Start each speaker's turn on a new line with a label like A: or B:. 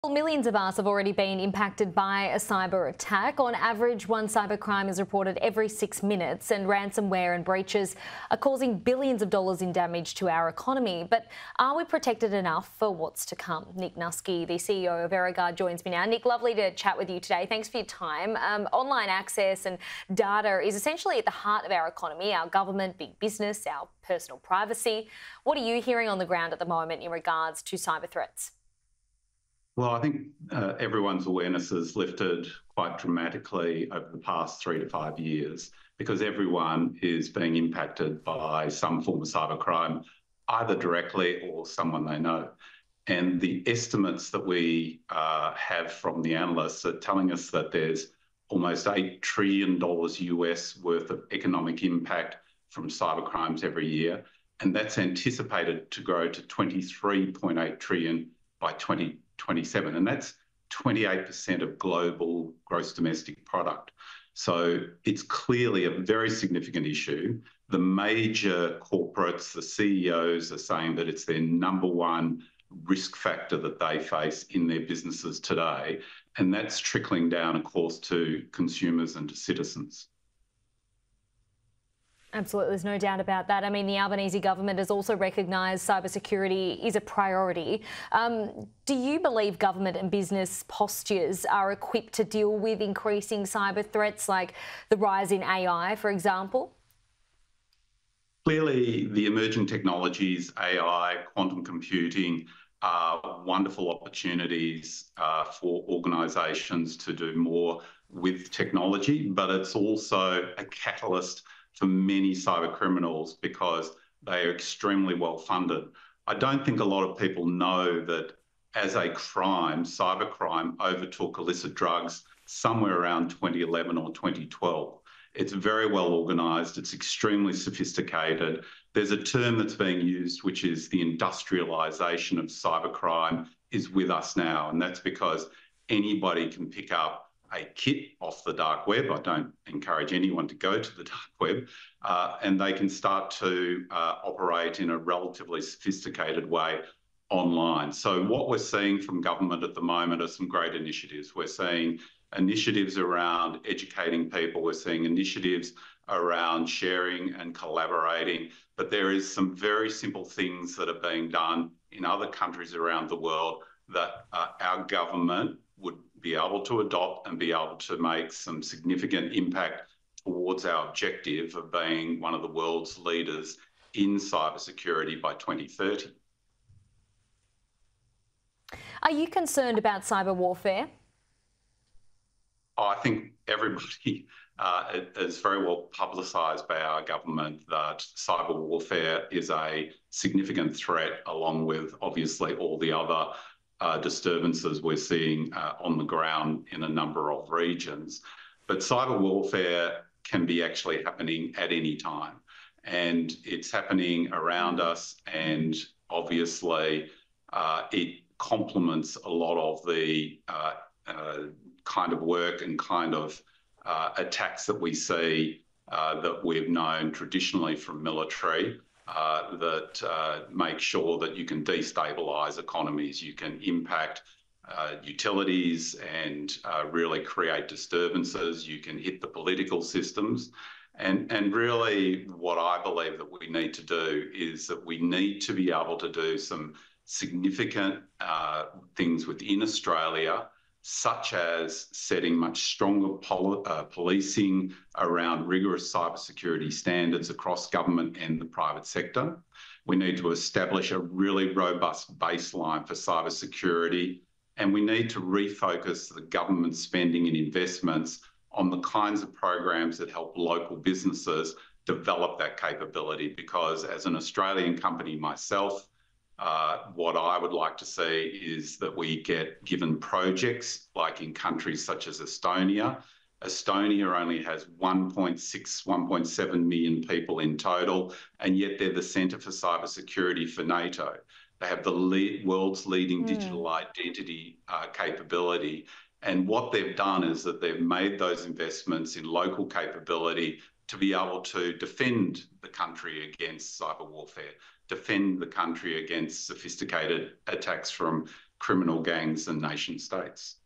A: Well, millions of us have already been impacted by a cyber attack. On average, one cybercrime is reported every 6 minutes, and ransomware and breaches are causing billions of dollars in damage to our economy. But are we protected enough for what's to come? Nick Nuske, the CEO of VeroGuard, joins me now. Nick, lovely to chat with you today. Thanks for your time. Online access and data is essentially at the heart of our economy, our government, big business, our personal privacy. What are you hearing on the ground at the moment in regards to cyber threats?
B: Well, I think everyone's awareness has lifted quite dramatically over the past 3 to 5 years because everyone is being impacted by some form of cybercrime, either directly or someone they know. And the estimates that we have from the analysts are telling us that there's almost $8 trillion US worth of economic impact from cybercrimes every year. And that's anticipated to grow to 23.8 trillion by 2027, and that's 28% of global gross domestic product. So it's clearly a very significant issue. The major corporates, the CEOs, are saying that it's their number one risk factor that they face in their businesses today, and that's trickling down, of course, to consumers and to citizens.
A: Absolutely, there's no doubt about that. I mean, the Albanese government has also recognised cybersecurity is a priority. Do you believe government and business postures are equipped to deal with increasing cyber threats like the rise in AI, for example?
B: Clearly, the emerging technologies, AI, quantum computing, are wonderful opportunities for organisations to do more with technology, but it's also a catalyst for many cyber criminals because they are extremely well funded. I don't think a lot of people know that as a crime, cybercrime overtook illicit drugs somewhere around 2011 or 2012. It's very well organised, it's extremely sophisticated. There's a term that's being used, which is the industrialisation of cybercrime is with us now, and that's because anybody can pick up a kit off the dark web. I don't encourage anyone to go to the dark web, and they can start to operate in a relatively sophisticated way online. So what we're seeing from government at the moment are some great initiatives. We're seeing initiatives around educating people. We're seeing initiatives around sharing and collaborating, but there is some very simple things that are being done in other countries around the world that our government would be able to adopt and be able to make some significant impact towards our objective of being one of the world's leaders in cybersecurity by 2030.
A: Are you concerned about cyber warfare?
B: I think everybody is very well publicised by our government that cyber warfare is a significant threat, along with obviously all the other disturbances we're seeing on the ground in a number of regions. But cyber warfare can be actually happening at any time, and it's happening around us, and obviously it complements a lot of the kind of work and kind of attacks that we see that we've known traditionally from military that make sure that you can destabilise economies, you can impact utilities and really create disturbances, you can hit the political systems. And really what I believe that we need to do is that we need to be able to do some significant things within Australia, such as setting much stronger policing around rigorous cybersecurity standards across government and the private sector. We need to establish a really robust baseline for cybersecurity, and we need to refocus the government spending and investments on the kinds of programs that help local businesses develop that capability. Because as an Australian company myself, what I would like to see is that we get given projects like in countries such as Estonia. Estonia only has 1.6, 1.7 million people in total, and yet they're the centre for cybersecurity for NATO. They have the world's leading digital identity capability. And what they've done is that they've made those investments in local capability to be able to defend the country against cyber warfare, defend the country against sophisticated attacks from criminal gangs and nation states.